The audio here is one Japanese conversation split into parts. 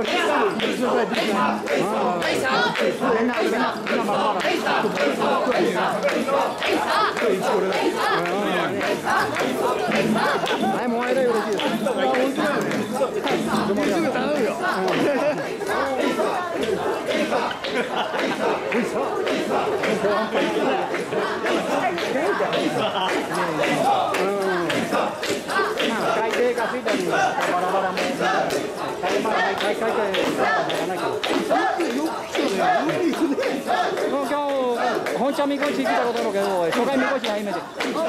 よりみんなまだはい、もう間よろしいです。でも頼むよ。海底がついたり、バラバラも。今日本茶みこし来たことあるけど、初回みこし初めて。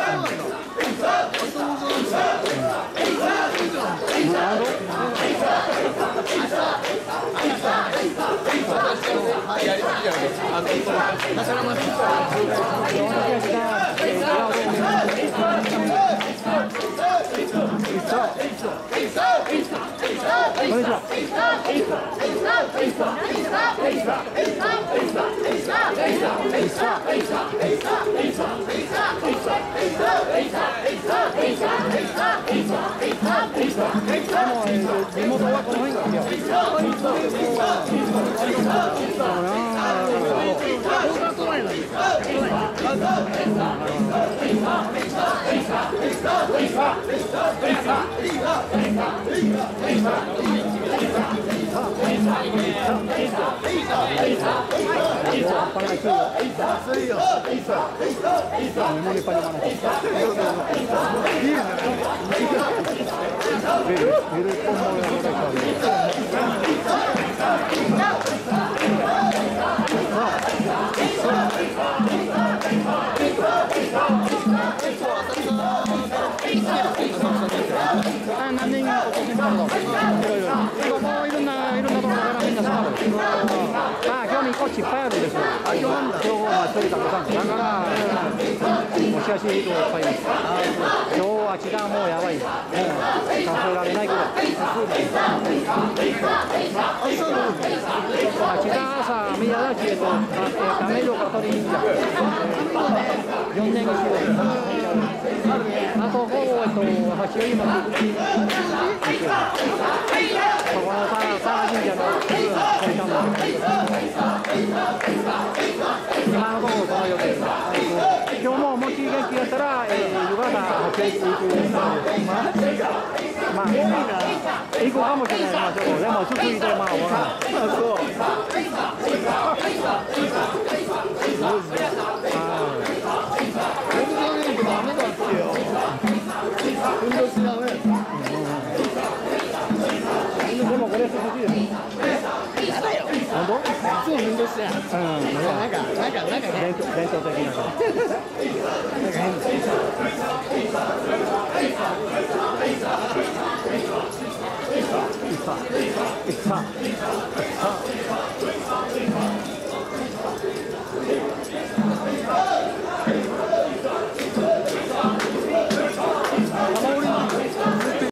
地元はこの辺がいいよ。何年か今日みこしいっぱいあるんですよ。今日は一人たくさん。だから、もしかしいっぱいいます。今日は時間もうやばい。もう数えられないぐらい。時間朝、宮崎へと亀戸から取りに行った。4年後あとほぼ私よりもそこの佐神社の今のところこの予定今日ももし元気だったら夕方8時行くまあ行くかもしれない。まあちょっとでも祝日でまあ分からない。そう運動しなね。でもこれ涼しいです。やだよ。本当？いつも運動してない。なんか伝統的な。なんか変。